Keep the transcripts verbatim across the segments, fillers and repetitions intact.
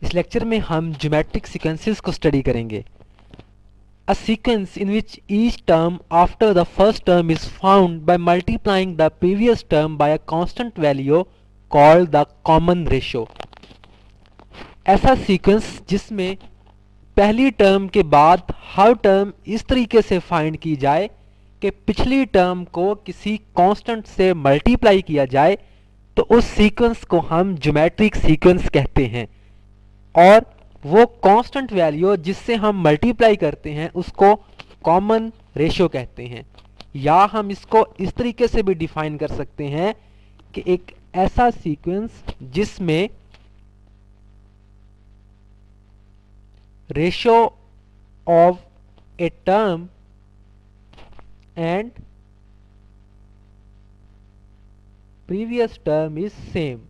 इस लेक्चर में हम ज्योमेट्रिक सीक्वेंसेस को स्टडी करेंगे। A sequence in which each term after the first term is found by multiplying the previous term by a constant value called the common ratio। ऐसा sequence जिसमें पहली term के बाद हर term इस तरीके से फाइंड की जाए कि पिछली टर्म को किसी कांस्टेंट से मल्टीप्लाई किया जाए, तो उस सीक्वेंस को हम ज्योमेट्रिक सीक्वेंस कहते हैं। और वो कांस्टेंट वैल्यू जिससे हम मल्टीप्लाई करते हैं उसको कॉमन रेशियो कहते हैं। या हम इसको इस तरीके से भी डिफाइन कर सकते हैं कि एक ऐसा सीक्वेंस जिसमें ratio of a term and previous term is same.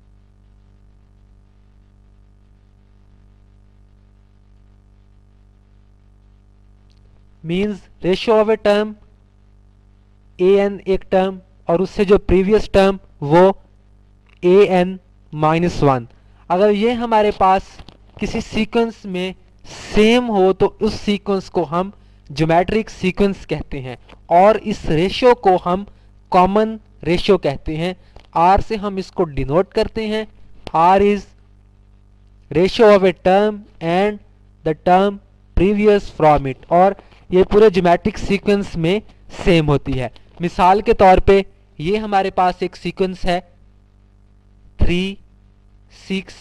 Means ratio of a term a n एक टर्म और उससे जो प्रीवियस टर्म वो ए एन माइनस वन। अगर ये हमारे पास किसी सीक्वेंस में सेम हो तो उस सीक्वेंस को हम ज्योमेट्रिक सीक्वेंस कहते हैं और इस रेशियो को हम कॉमन रेशियो कहते हैं। आर से हम इसको डिनोट करते हैं। R is ratio of a term and the term previous from it, और ये पूरे ज्योमेट्रिक सीक्वेंस में सेम होती है। मिसाल के तौर पे ये हमारे पास एक सीक्वेंस है three six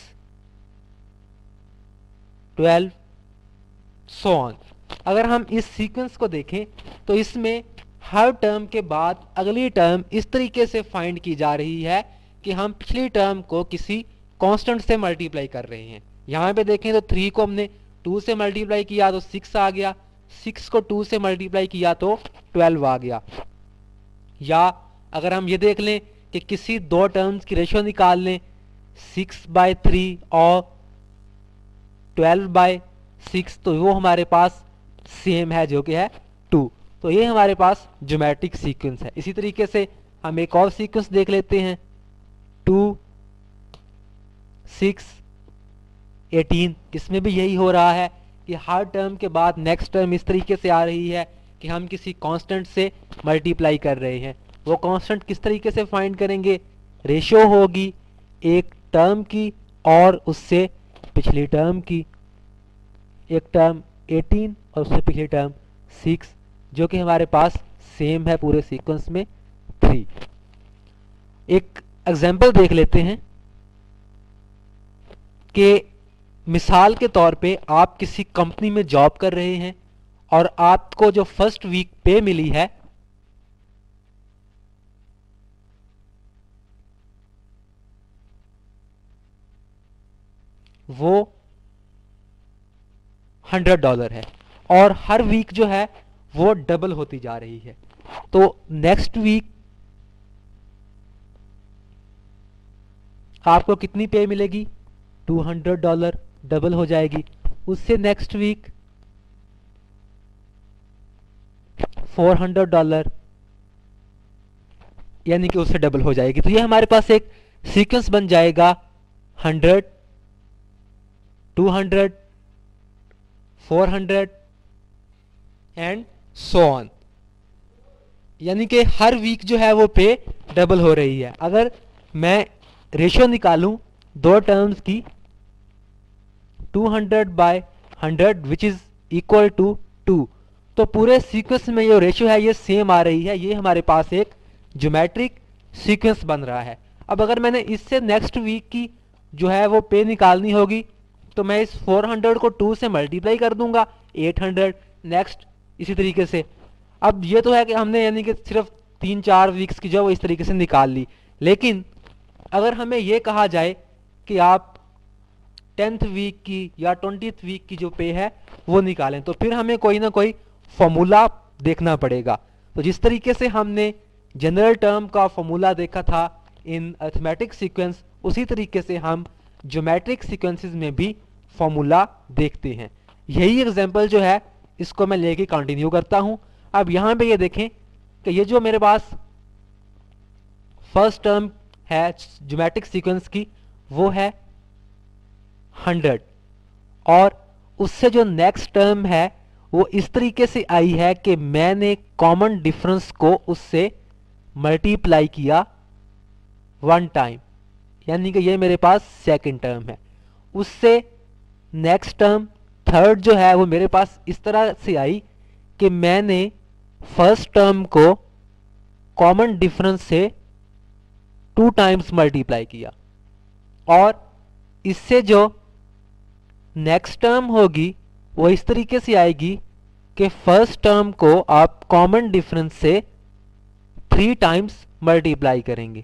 twelve so on. अगर हम इस सीक्वेंस को देखें तो इसमें हर टर्म के बाद अगली टर्म इस तरीके से फाइंड की जा रही है कि हम पिछली टर्म को किसी कांस्टेंट से मल्टीप्लाई कर रहे हैं। यहाँ पे देखें तो थ्री को हमने टू से मल्टीप्लाई किया तो सिक्स आ गया, सिक्स को टू से मल्टीप्लाई किया तो ट्वेल्व आ गया। या अगर हम ये देख लें कि किसी दो टर्म्स की रेशियो निकाल लें, सिक्स बाय थ्री और ट्वेल्व बाय सिक्स, तो वो हमारे पास सेम है जो कि है टू। तो ये हमारे पास ज्योमेट्रिक सीक्वेंस है। इसी तरीके से हम एक और सीक्वेंस देख लेते हैं टू सिक्स एटीन। इसमें भी यही हो रहा है कि हर टर्म के बाद नेक्स्ट टर्म इस तरीके से आ रही है कि हम किसी कांस्टेंट से मल्टीप्लाई कर रहे हैं। वो कांस्टेंट किस तरीके से फाइंड करेंगे? रेशियो होगी एक टर्म की और उससे पिछली टर्म की। एक टर्म एटीन और उससे पिछली टर्म सिक्स, जो कि हमारे पास सेम है पूरे सीक्वेंस में थ्री। एक एग्जांपल देख लेते हैं कि मिसाल के तौर पे आप किसी कंपनी में जॉब कर रहे हैं और आपको जो फर्स्ट वीक पे मिली है वो हंड्रेड डॉलर है और हर वीक जो है वो डबल होती जा रही है। तो नेक्स्ट वीक आपको कितनी पे मिलेगी? टू हंड्रेड डॉलर, डबल हो जाएगी। उससे next week four hundred dollar, यानी कि उससे डबल हो जाएगी। तो ये हमारे पास एक सीक्वेंस बन जाएगा hundred, two hundred, four hundred and so on, यानी कि हर वीक जो है वो पे डबल हो रही है। अगर मैं रेशियो निकालूं दो टर्म्स की, two hundred by hundred which is equal to two, तो पूरे सीक्वेंस में जो रेशियो है ये सेम आ रही है। ये हमारे पास एक ज्योमेट्रिक सीक्वेंस बन रहा है। अब अगर मैंने इससे नेक्स्ट वीक की जो है वो पे निकालनी होगी तो मैं इस फोर हंड्रेड को टू से मल्टीप्लाई कर दूंगा, एट हंड्रेड, नेक्स्ट इसी तरीके से। अब ये तो है कि हमने यानी कि सिर्फ तीन चार वीक्स की जो वो इस तरीके से निकाल ली। लेकिन अगर हमें ये कहा जाए कि आप टेंथ वीक की या ट्वेंटीथ वीक की जो पे है वो निकालें, तो फिर हमें कोई ना कोई फॉर्मूला देखना पड़ेगा। तो जिस तरीके से हमने जनरल टर्म का फॉर्मूला देखा था इन अरिथमेटिक सीक्वेंस, उसी तरीके से हम ज्योमेट्रिक सीक्वेंसेस में भी फॉर्मूला देखते हैं। यही एग्जांपल जो है इसको मैं लेके कंटिन्यू करता हूं। अब यहां पे ये देखें कि ये जो मेरे पास फर्स्ट टर्म है ज्योमेट्रिक सीक्वेंस की वो है हंड्रेड, और उससे जो नेक्स्ट टर्म है वो इस तरीके से आई है कि मैंने कॉमन डिफरेंस को उससे मल्टीप्लाई किया वन टाइम, यानी कि ये मेरे पास सेकंड टर्म है। उससे नेक्स्ट टर्म थर्ड जो है वो मेरे पास इस तरह से आई कि मैंने फर्स्ट टर्म को कॉमन डिफरेंस से टू टाइम्स मल्टीप्लाई किया, और इससे जो नेक्स्ट टर्म होगी वो इस तरीके से आएगी कि फर्स्ट टर्म को आप कॉमन डिफरेंस से थ्री टाइम्स मल्टीप्लाई करेंगे।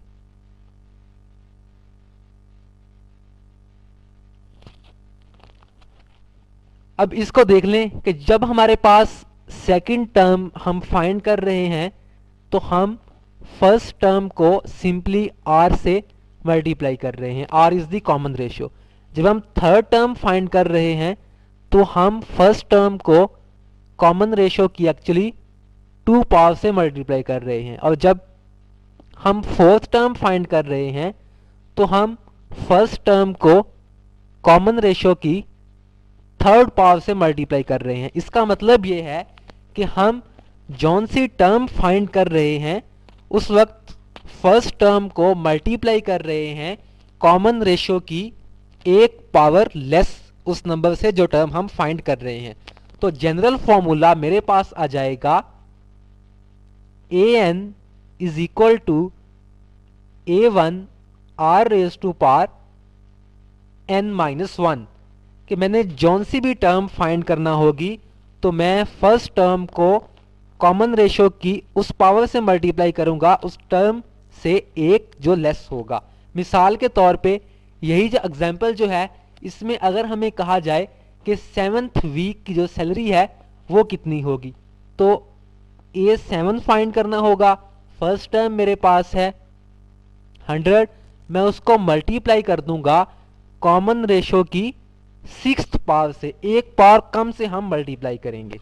अब इसको देख लें कि जब हमारे पास सेकंड टर्म हम फाइंड कर रहे हैं तो हम फर्स्ट टर्म को सिंपली आर से मल्टीप्लाई कर रहे हैं, r is the common ratio. जब हम थर्ड टर्म फाइंड कर रहे हैं तो हम फर्स्ट टर्म को कॉमन रेशियो की एक्चुअली टू पावर से मल्टीप्लाई कर रहे हैं, और जब हम फोर्थ टर्म फाइंड कर रहे हैं तो हम फर्स्ट टर्म को कॉमन रेशियो की थर्ड पावर से मल्टीप्लाई कर रहे हैं। इसका मतलब ये है कि हम जौन सी टर्म फाइंड कर रहे हैं उस वक्त फर्स्ट टर्म को मल्टीप्लाई कर रहे हैं कॉमन रेशियो की एक पावर लेस उस नंबर से जो टर्म हम फाइंड कर रहे हैं। तो जनरल फॉर्मूला मेरे पास आ जाएगा a n is equal to a one r raise to power n minus one, कि मैंने जौन सी भी टर्म फाइंड करना होगी तो मैं फर्स्ट टर्म को कॉमन रेशियो की उस पावर से मल्टीप्लाई करूंगा उस टर्म से एक जो लेस होगा। मिसाल के तौर पे यही जो एग्जांपल जो है इसमें अगर हमें कहा जाए कि सेवन्थ वीक की जो सैलरी है वो कितनी होगी, तो ए सेवन फाइंड करना होगा। फर्स्ट टर्म मेरे पास है हंड्रेड, मैं उसको मल्टीप्लाई कर दूंगा कॉमन रेशियो की सिक्स्थ पावर से, एक पावर कम से हम मल्टीप्लाई करेंगे।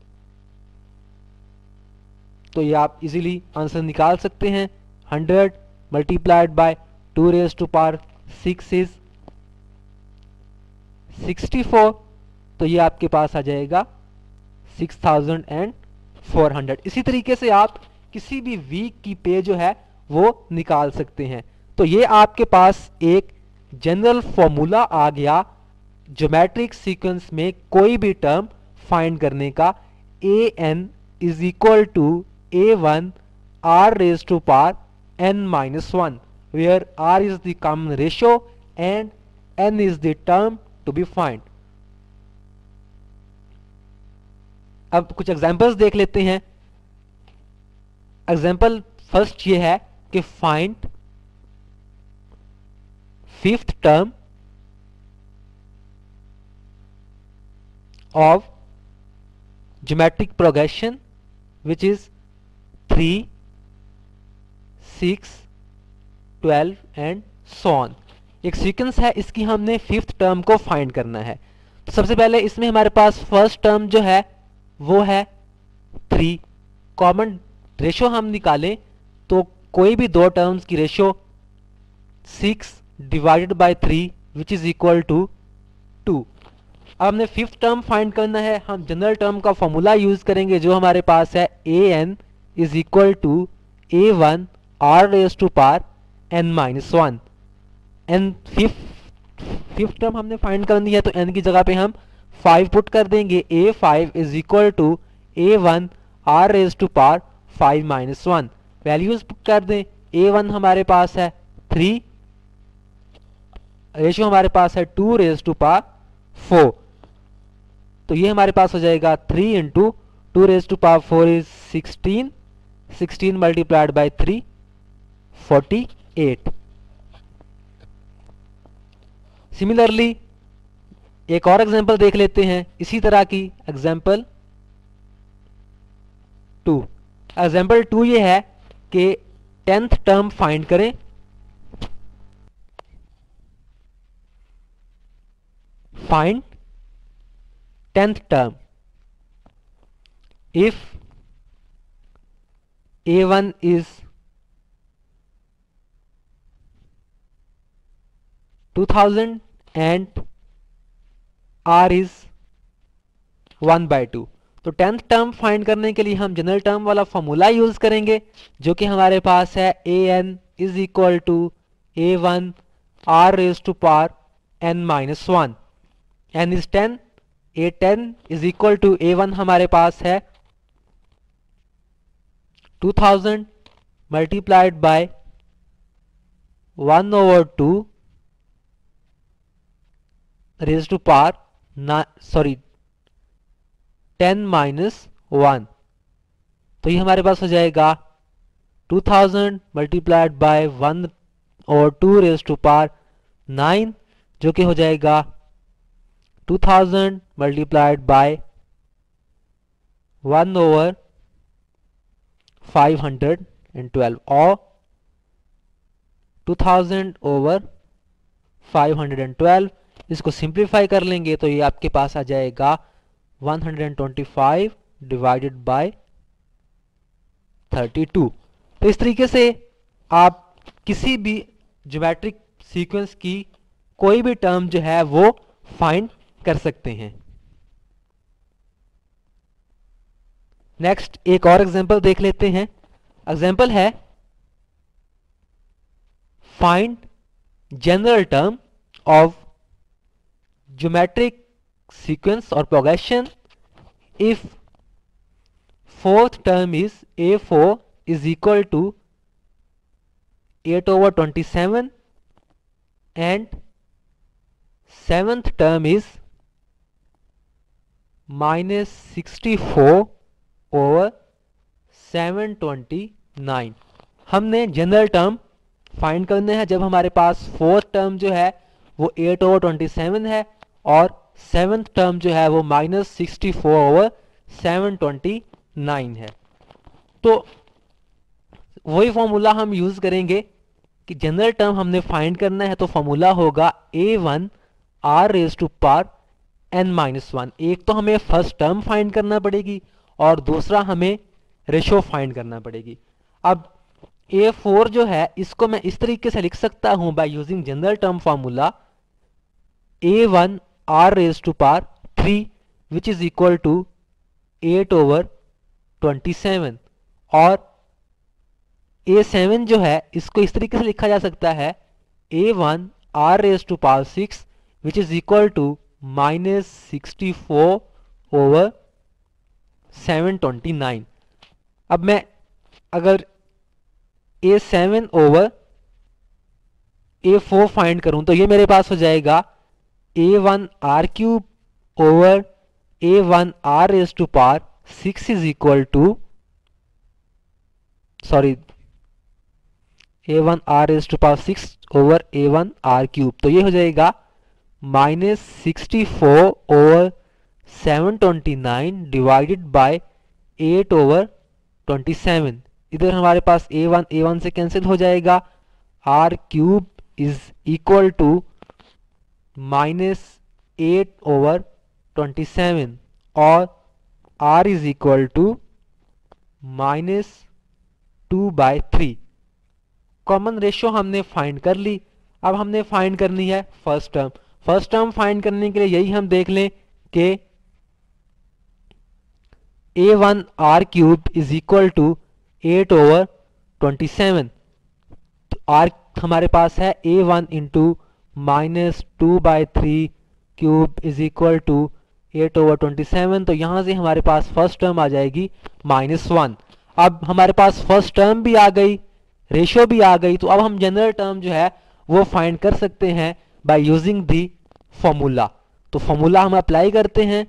तो ये आप इजीली आंसर निकाल सकते हैं। Hundred multiplied by two raise to power six is sixty four, तो ये आपके पास आ जाएगा six thousand and four hundred. इसी तरीके से आप किसी भी वीक की पे जो है वो निकाल सकते हैं। तो ये आपके पास एक जनरल फॉर्मूला आ गया ज्योमेट्रिक सीक्वेंस में कोई भी टर्म फाइंड करने का। A n is equal to a one r raise to power n minus one, where r is the common ratio and n is the term to be find. अब कुछ examples देख लेते हैं। Example first ये है कि find fifth term of geometric progression which is three, six, twelve and so on। एक sequence है, इसकी हमने फिफ्थ टर्म को फाइंड करना है। तो सबसे पहले इसमें हमारे पास फर्स्ट टर्म जो है वो है थ्री। कॉमन रेशियो हम निकालें तो कोई भी दो टर्म्स की ratio six divided by three which is equal to two. अब हमने फिफ्थ टर्म फाइंड करना है, हम जनरल टर्म का फॉर्मूला यूज करेंगे जो हमारे पास है a n is equal to a one r raise to power n minus one. N fifth fifth term हमने फाइंड करनी है तो एन की जगह पे हम फाइव पुट कर देंगे। A five is equal to a one r raise to power five minus one. Values put कर दें। ए वन हमारे पास है थ्री, रेशियो हमारे पास है two raise to power four, तो ये हमारे पास हो जाएगा three into two raise to power four is sixteen, sixteen multiplied by three forty eight. Similarly एक और एग्जांपल देख लेते हैं इसी तरह की। एग्जांपल टू एग्जांपल टू ये है कि टेंथ टर्म फाइंड करें। Find tenth term if A one is two thousand and r is one by two. तो टेंथ टर्म फाइंड करने के लिए हम जनरल टर्म वाला फॉर्मूला यूज करेंगे जो कि हमारे पास है a n is equal to a one r raise to power n minus one. N is ten, a ten is equal to a one हमारे पास है to thousand multiplied by one over two raise to power ना sorry ten minus one. तो ये हमारे पास हो जाएगा two thousand multiplied by one और two raise to power nine, जो कि हो जाएगा two thousand multiplied by one over five hundred and twelve और two thousand over five hundred and twelve. इसको सिंप्लीफाई कर लेंगे तो ये आपके पास आ जाएगा one hundred twenty five divided by thirty two. तो इस तरीके से आप किसी भी ज्योमेट्रिक सीक्वेंस की कोई भी टर्म जो है वो फाइंड कर सकते हैं। नेक्स्ट एक और एग्जांपल देख लेते हैं। एग्जांपल है find general term of geometric sequence or progression if fourth term is a four is equal to eight over twenty-seven and seventh term is minus sixty-four over seven twenty-nine। हमने general term find करने हैं जब हमारे पास fourth term जो है वो eight over twenty seven है और सेवेंथ टर्म जो है वो minus sixty four over seven twenty nine है। तो वही फॉर्मूला हम यूज करेंगे कि जनरल टर्म हमने फाइंड करना है तो फॉर्मूला होगा a one r raise to power n minus one. एक तो हमें फर्स्ट टर्म फाइंड करना पड़ेगी और दूसरा हमें रेशो फाइंड करना पड़ेगी। अब ए फोर जो है इसको मैं इस तरीके से लिख सकता हूं by using general term formula a one r raise to power three which is equal to eight over twenty seven और ए सेवन जो है इसको इस तरीके से लिखा जा सकता है a one r raise to power six which is equal to minus sixty four over seven twenty nine. अब मैं अगर a seven over a four find करूं तो ये मेरे पास हो जाएगा a one r cube over a one r raise to power six is equal to sorry a one r raise to power six over a one r cube. तो ये हो जाएगा minus sixty four over seven twenty nine divided by eight over twenty seven. इधर हमारे पास a one a one से cancel हो जाएगा, r cube is equal to minus eight over twenty seven और r is equal to minus two by three. Common ratio हमने find कर ली। अब हमने फाइंड करनी है first term. First term find करने के लिए यही हम देख लें कि a one r cube is equal to eight over twenty seven. तो आर हमारे पास है a one into minus two by three cube is equal to eight over twenty seven. तो यहां से हमारे पास फर्स्ट टर्म आ जाएगी माइनस वन। अब हमारे पास फर्स्ट टर्म भी आ गई, रेशियो भी आ गई, तो अब हम जनरल टर्म जो है वो फाइंड कर सकते हैं बाय यूजिंग दी फॉर्मूला। तो फॉर्मूला हम अप्लाई करते हैं,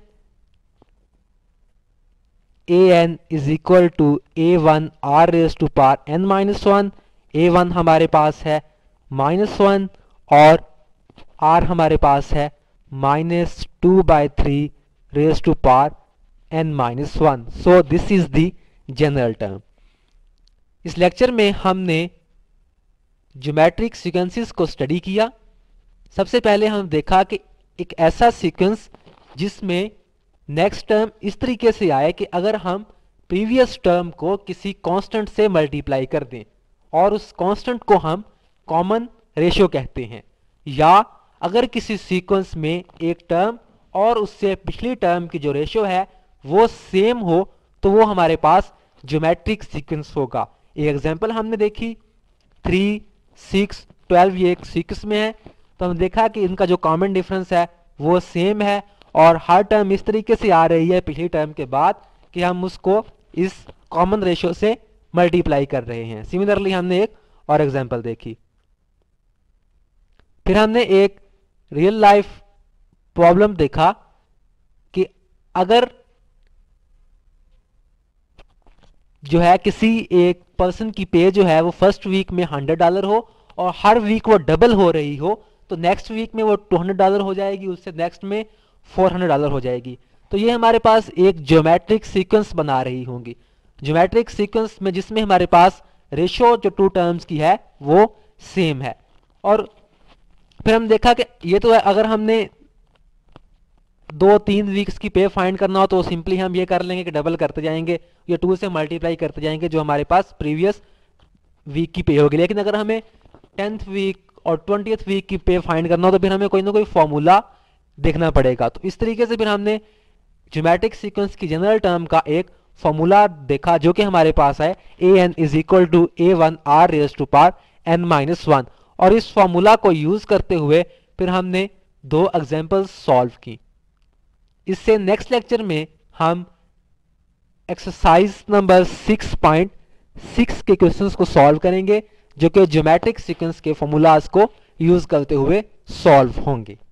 a n is equal to a one r raise to power n minus one. A one हमारे पास है माइनस वन और आर हमारे पास है minus two by three raise to power n minus one. So this is the general term. इस lecture में हमने ज्योमेट्रिक सीक्वेंसेस को स्टडी किया। सबसे पहले हम देखा कि एक ऐसा सीक्वेंस जिसमें नेक्स्ट टर्म इस तरीके से आए कि अगर हम प्रीवियस टर्म को किसी कांस्टेंट से मल्टीप्लाई कर दें और उस कांस्टेंट को हम कॉमन रेशियो कहते हैं, या अगर किसी सीक्वेंस में एक टर्म और उससे पिछली टर्म की जो रेशियो है वो सेम हो तो वो हमारे पास ज्योमेट्रिक सीक्वेंस होगा। एक एग्जांपल हमने देखी, थ्री सिक्स ट्वेल्व, ये एक सीक्वेंस में है, तो हमने देखा कि इनका जो कॉमन डिफरेंस है वो सेम है और हर टर्म इस तरीके से आ रही है पिछली टर्म के बाद कि हम उसको इस कॉमन रेशियो से मल्टीप्लाई कर रहे हैं। सिमिलरली हमने एक और एग्जांपल देखी। फिर हमने एक रियल लाइफ प्रॉब्लम देखा कि अगर जो है किसी एक पर्सन की पे जो है वो फर्स्ट वीक में हंड्रेड डॉलर हो और हर वीक वो डबल हो रही हो, तो नेक्स्ट वीक में वो टू हंड्रेड डॉलर हो जाएगी, उससे नेक्स्ट में फोर हंड्रेड डॉलर हो जाएगी। तो ये हमारे पास एक ज्योमेट्रिक सीक्वेंस बना रही होंगी, ज्योमेट्रिक सीक्वेंस में जिसमें हमारे पास रेशियो जो टू टर्म्स की है वो सेम है। और फिर हम देखा कि ये तो है, अगर हमने दो तीन वीक्स की पे फाइंड करना हो तो सिंपली हम ये कर लेंगे कि डबल करते जाएंगे, ये टू से मल्टीप्लाई करते जाएंगे जो हमारे पास प्रीवियस वीक की पे होगी। लेकिन अगर हमें टेंथ वीक और ट्वेंटियथ वीक की पे फाइंड करना हो तो फिर हमें कोई ना कोई फॉर्मूला देखना पड़ेगा। तो इस तरीके से फिर हमने ज्योमेट्रिक सीक्वेंस की जनरल टर्म का एक फॉर्मूला देखा जो कि हमारे पास है a n is equal to a one r raise to power n minus one. और इस फॉर्मूला को यूज करते हुए फिर हमने दो एग्जाम्पल्स सॉल्व की। इससे नेक्स्ट लेक्चर में हम exercise number six point six के क्वेश्चंस को सॉल्व करेंगे जो कि ज्योमेट्रिक सीक्वेंस के फॉर्मूलाज को यूज करते हुए सॉल्व होंगे।